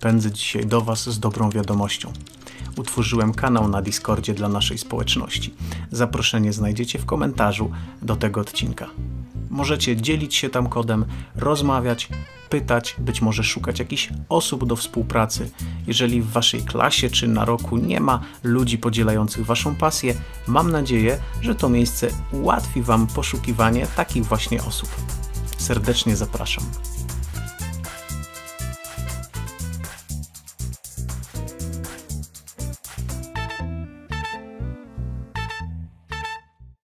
pędzę dzisiaj do Was z dobrą wiadomością. Utworzyłem kanał na Discordzie dla naszej społeczności. Zaproszenie znajdziecie w komentarzu do tego odcinka. Możecie dzielić się tam kodem, rozmawiać, pytać, być może szukać jakichś osób do współpracy. Jeżeli w Waszej klasie czy na roku nie ma ludzi podzielających Waszą pasję, mam nadzieję, że to miejsce ułatwi Wam poszukiwanie takich właśnie osób. Serdecznie zapraszam.